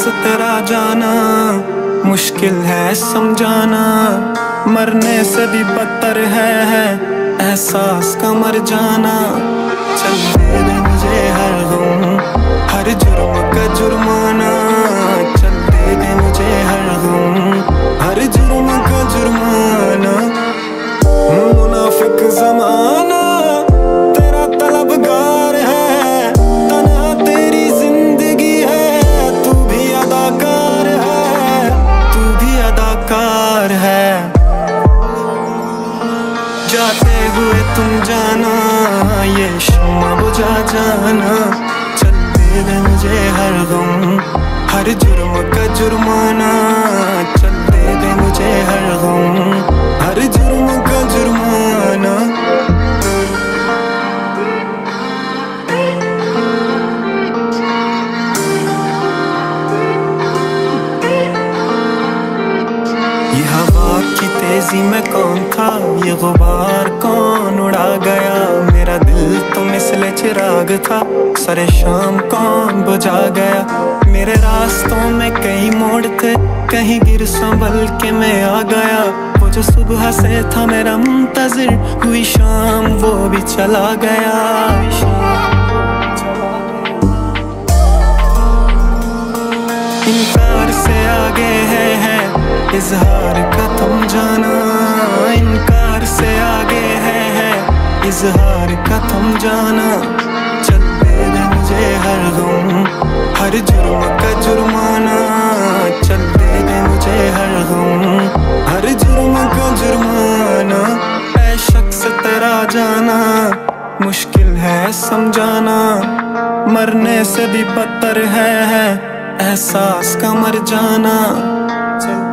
तेरा जाना मुश्किल है समझाना, मरने से भी बदतर है एहसास का मर जाना। चल दे दे मुझे हर गम, हर जुर्म का जुर्माना, चल दे दे मुझे हर गम, हर जुर्म का जुर्माना। मुनाफिक ज़माना तेरा तलबगार है, तन्हा तेरी जिंदगी है, तू भी अदाकार है, तू भी अदाकार है। जाते हुए तुम जाना ये शम्मा बुझा जाना, चल दे दे मुझे हर गम, हर जुर्म का जुर्माना, चल दे दे मुझे हर गम, हर जुर्म का जुर्माना। ये हवा की तेजी में कौन था, ये गुबार कौन उड़ा गया, मेरा दिल तो मिसले चिराग था, सरे शाम कौन बुझा गया। मेरे रास्तों में कई मोड़ थे, कहीं गिर संभल के मैं आ गया, वो जो सुबह से था मेरा मुंतजिर, हुई शाम वो भी चला गया। इनकार से आगे है इजहार का थम जाना, इनकार से आगे है इजहार का थम जाना। चल दे दे मुझे हर गम, हर जुर्म का जुर्माना, चल दे दे मुझे हर गम, हर जुर्म का जुर्माना। ऐ शख्स तेरा जाना मुश्किल है समझाना, मरने से भी बदतर है एहसास का मर जाना।